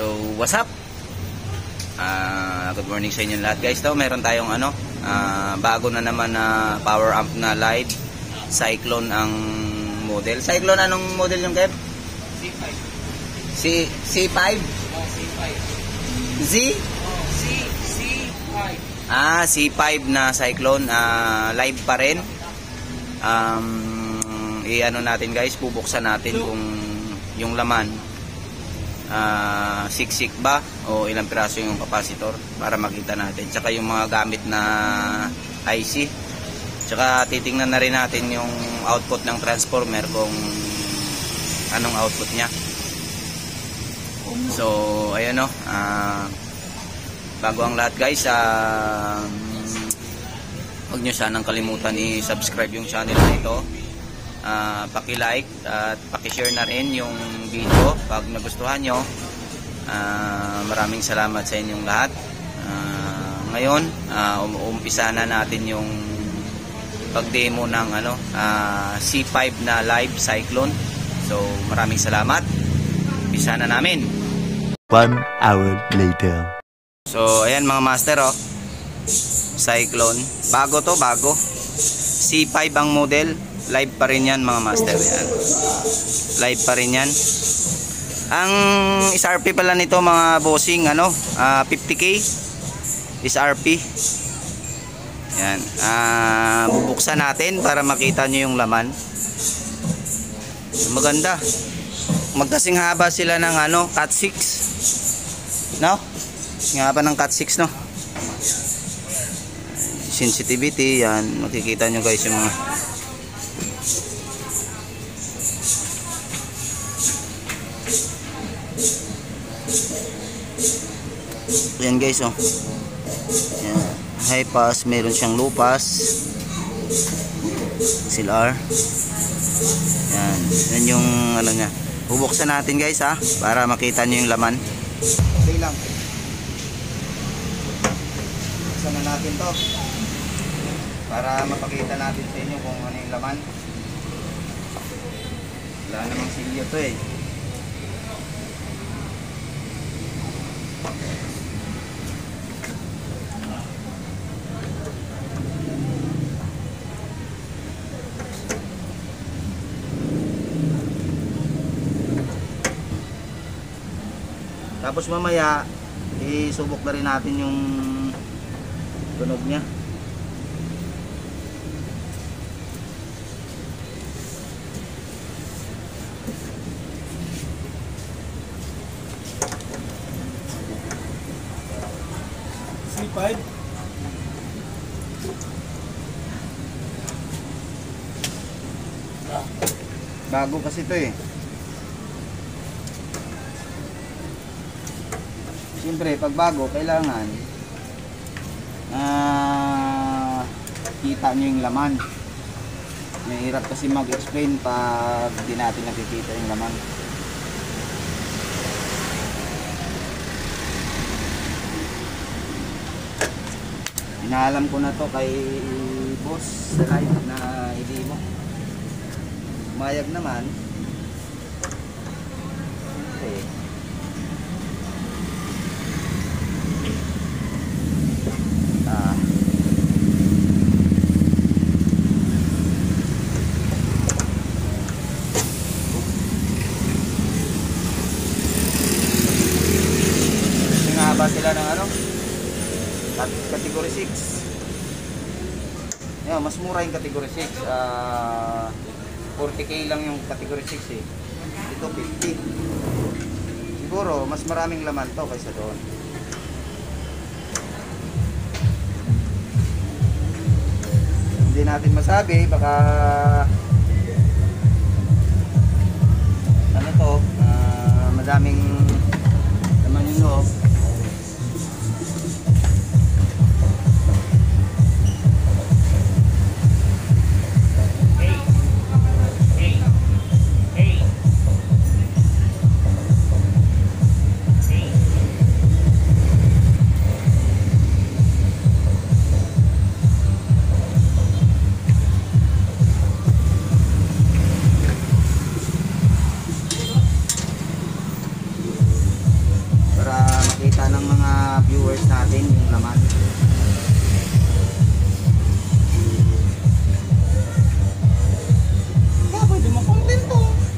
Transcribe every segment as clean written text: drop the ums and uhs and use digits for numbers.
So, what's up? Good morning sa inyo lahat guys. Meron tayong bago na naman na power amp na live. Cyclone ang model. Cyclone, anong model yung Kev? C5. C5? Oh, C5. Z? Oh, C5. C5 na Cyclone. Live pa rin. I-ano natin guys, bubuksan natin kung yung laman siksik ba o ilang piraso yung capacitor para makita natin, tsaka yung mga gamit na IC, tsaka titingnan na rin natin yung output ng transformer kung anong output nya. So ayun bago ang lahat guys, huwag nyo sanang kalimutan i-subscribe yung channel na ito. Paki-like at paki-share na rin yung video pag nagustuhan nyo. Maraming salamat sa inyong lahat. Ngayon, umpisa na natin yung pag-demo ng C5 na live Cyclone. So, maraming salamat. Umpisa na namin. 1 hour later. So, ayan mga master, Cyclone. Bago to, bago. C5 ang model. Live pa rin yan mga master. Yan. Live pa rin yan. Ang SRP pala nito mga bossing, 50k SRP. Yan. Bubuksan natin para makita nyo yung laman. Maganda. Magkasing haba sila ng cut 6. No? Yung haba ng cut 6, no? Sensitivity, yan. Makikita nyo guys yung mga yan guys, yan. High pass, meron siyang low pass, XLR. Yan yung nya. Bubuksan natin guys para makita nyo yung laman. Okay lang, buksan na natin to para mapakita natin sa inyo kung ano yung laman. Wala namang silyo to Tapos mamaya isubok na rin natin yung tunog niya. C5. Bago kasi ito Siyempre, pag bago, kailangan kita nyo yung laman. Mahirap kasi mag-explain pag di natin nakikita yung laman. Inaalam ko na to kay boss sa live na i-demo. Mayag naman. Sila ng category 6. Yan, mas mura yung category 6. 40k lang yung category 6 Ito 50. Siguro mas maraming laman to kaysa doon. Hindi natin masabi, baka madaming laman yung loob. ng mga viewers natin yung laman. Pwede mo kontento.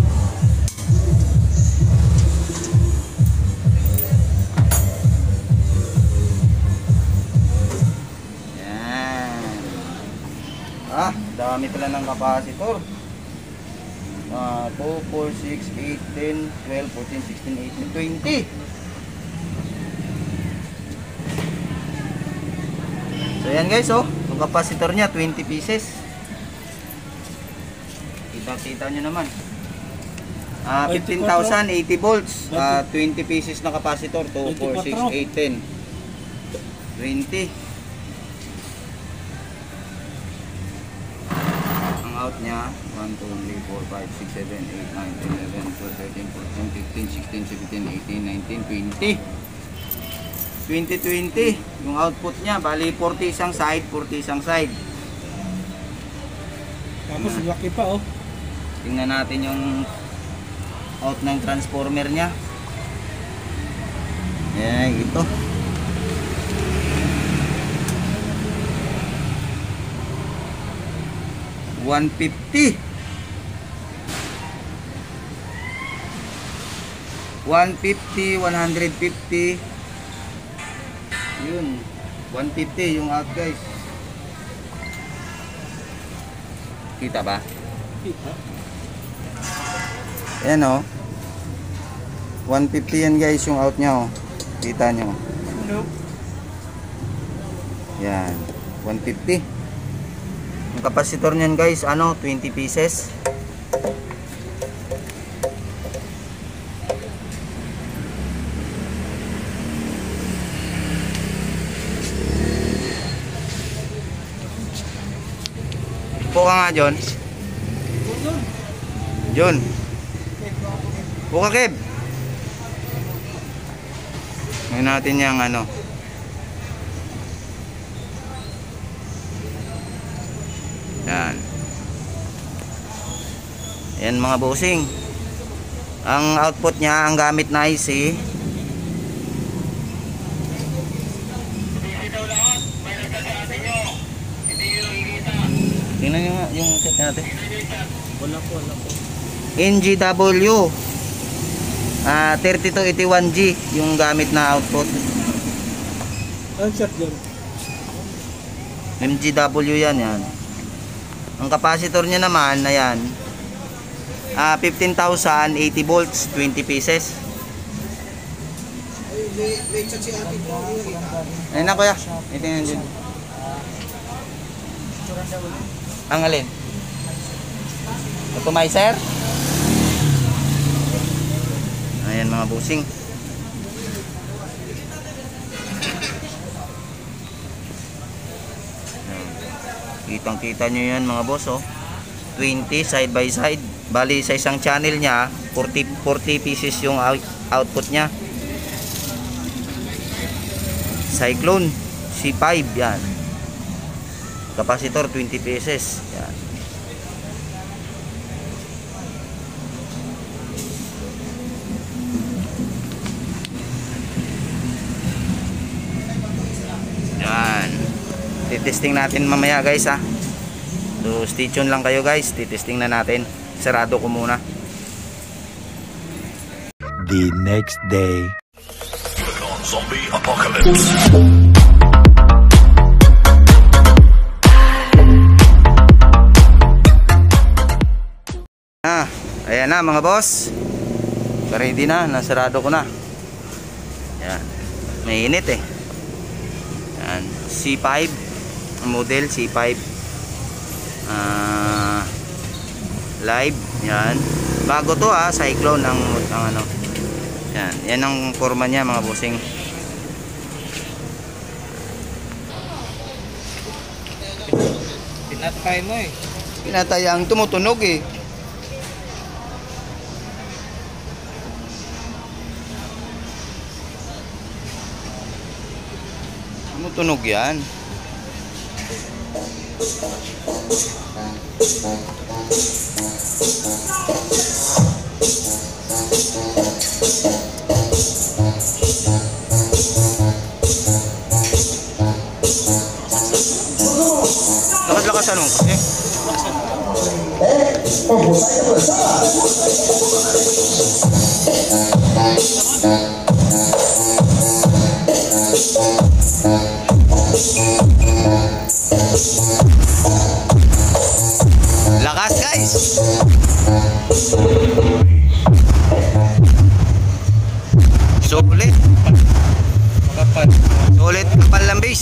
Yan. Dami pala ng capacitor. 2, 4, 6, 8, 10, 12, 14, 16, 18, 20. So yan guys, oh, yung capacitor niya 20 pieces. Kita nyo naman. 15,000 80 volts, 20 pieces na capacitor, 2, 4, 6, 8, 10, 20. Ang out niya 1, 2, 3, 4, 5, 6, 7, 8, 9, 10, 11, 12, 13, 14, 15, 16, 17, 18, 19, 20. 20 yung output niya, bali 40 isang side, 40 isang side. Tapos laki pa oh. Tingnan natin yung out ng transformer niya. Ayan, ito. $150. 150, 150. Yun. 150 yung out guys. Kita ba? Kita. Ayan o. 150 yan guys yung out nya o. Kita nyo. Ano? Yan. 150. Yung kapasitor nyan guys, 20 pieces. Buka nga John. John. Buka Keb. Ngayon natin yung Yan. Yan mga bossing. Ang output niya, ang gamit na IC. Tingnan nyo nga yung set natin. Wala po. NGW 3281G yung gamit na output. Ang shot yun. MGW yan. Ang capacitor niya naman na yan 15,000 80 volts 20 pieces. Ayun na kuya, itingnan din. Ang alin? Atomizer? Ayan mga busing. Kitang kita nyo yan mga boss oh. 20 side by side. Bali sa isang channel niya 40 pieces yung output niya. Cyclone C5 yan. Capacitor 20 pieces. Yan. Yan. Titesting natin mamaya guys ha. So stay tuned lang kayo guys. Titesting na natin. Sarado ko muna. The next day. Zombie apocalypse. Ayan na mga boss. Ready na, nasarado ko na. Yan. Mainit eh. Yan. C5 model C5 live. Yan. Bago to Cyclone ang ano. Yan. Yan ang forma niya mga bossing. Pinatay mo eh. Pinatayang tumutunog eh. Tumutunog yan. Lakasan mo kasi. Lakas guys. Sulit. Makapal. Sulit kapal ng base.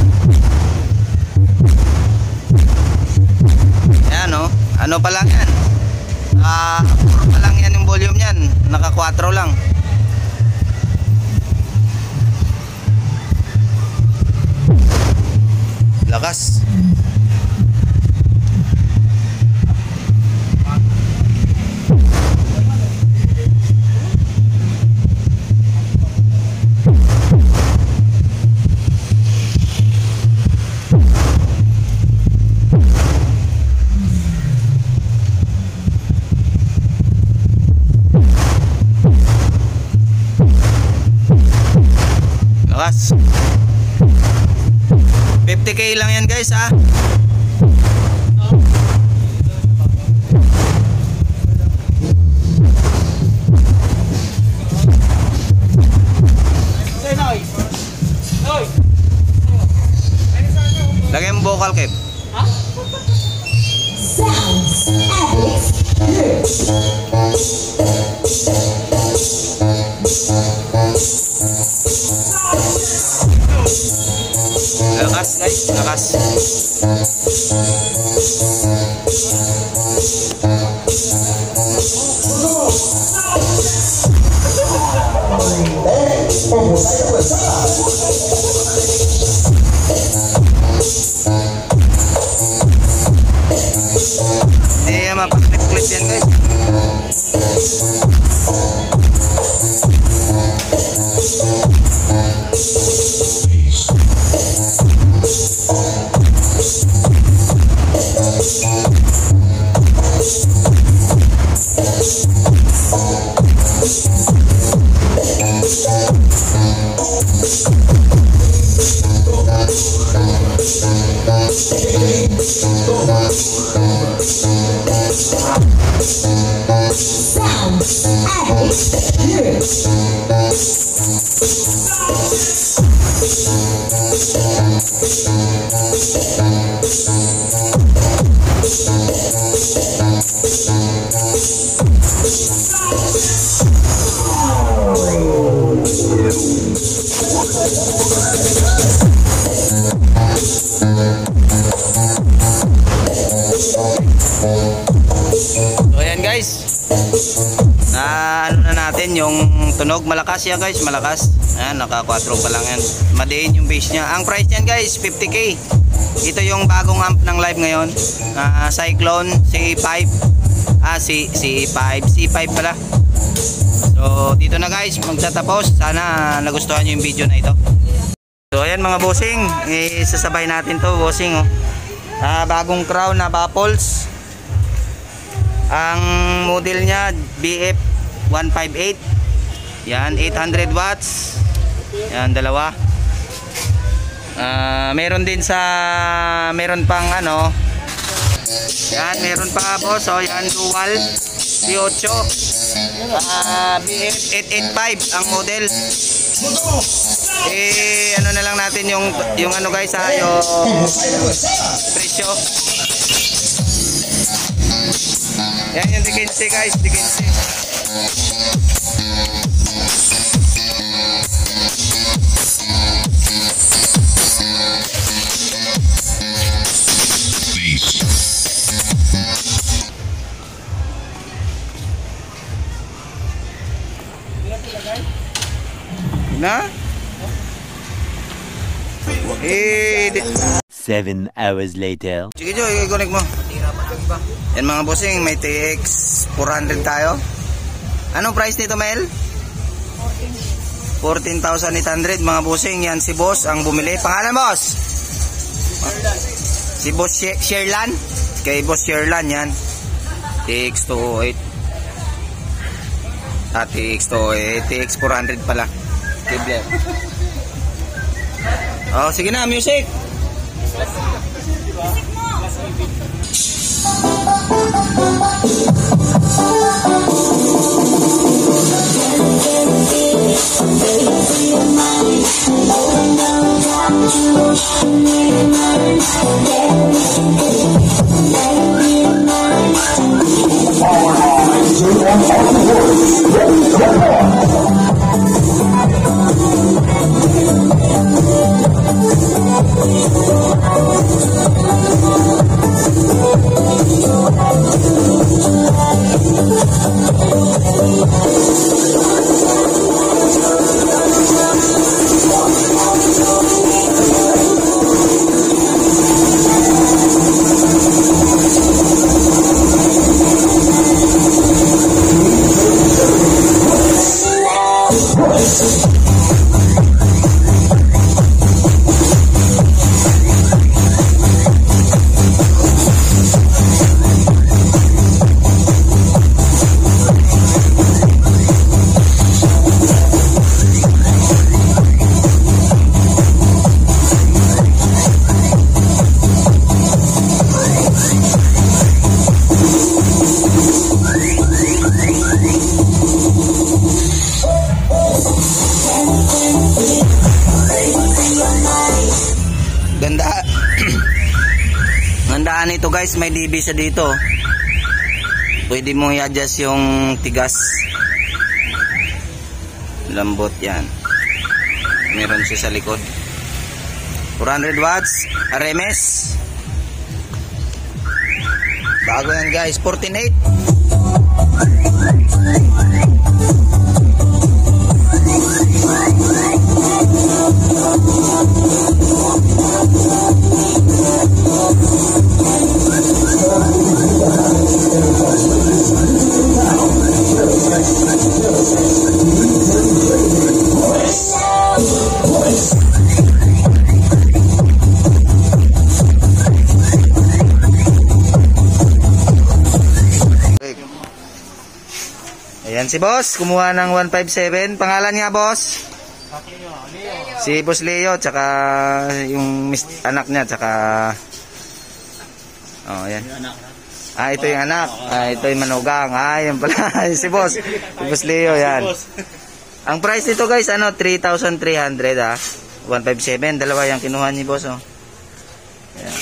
Yan o. Ano pa lang yan? 4 pa lang yan yung volume yan. Naka 4 lang. Lakas. Lakas. 50k lang yan guys ha. Lagyan mo vocal Kev. Lakas guys, lakas. Mapag-clip yan guys. So ayan guys, ano na natin yung tunog. Malakas yan guys, malakas. Ayan, naka 4 pa lang yan. Madiin yung bass nya. Ang price nyan guys 50k. Ito yung bagong amp ng live ngayon, Cyclone C5. C5 pala. So dito na guys magtatapos. Sana nagustuhan nyo yung video na ito. So ayan mga bossing, sasabay natin to bossing oh. Bagong crown na baffles. Ang model nya BF 158. Yan, 800 watts. Yan, dalawa. Meron din meron pang ano. Yan, meron pa boss. So yan, dual C8. BF 885 ang model. Ano na lang natin yung ano guys yung presyo. Yan yung D15 guys, D15. Na? 7 hours later. Sige Jo, i-connect mo. Yan mga bossing, may TX 400 tayo. Anong price nito Mel? 14,800 mga bossing. Yan si boss ang bumili. Pangalan boss? Si boss Sherlan. Kay boss Sherlan yan. TX 208. TX 208. TX 400 pala. Kibler. Oh, sige na, music. Ganda. Gandaan ito guys, may DB siya dito. Pwede mo i-adjust yung tigas. Lambot yan. Meron siya sa likod. 400 watts, RMS. Bago yan guys, 14.8. Ayan si boss, kumuha ng 157. Pangalan niya boss? Si Boss Leo, tsaka yung anak niya, tsaka oh, ayan. Ah, ito yung anak. Ah, ito yung manugang. Ah, yan pala. Si boss. Si Boss Leo, yan. Ang price nito guys, ano, 3,300 ah. 157. Dalawa yung kinuha ni boss, oh. Ayan.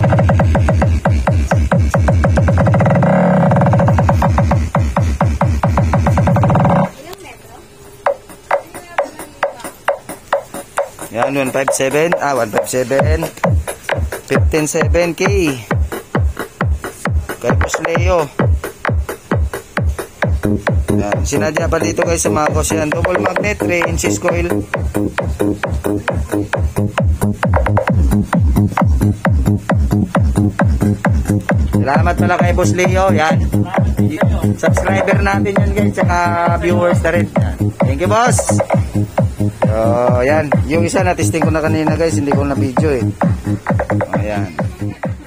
Yan, 157. Ah, 157. 15.7K. Kay Boss Leo. Yan. Sinadya pa dito guys sa mga kos yan. Double magnet, 3 inches coil. Salamat pala kay Boss Leo. Yan. Subscriber natin yan guys. Tsaka viewers na rin. Yan. Thank you boss. So, yan. Yung isa na testing ko na kanina guys. Hindi ko na video eh. Ayan.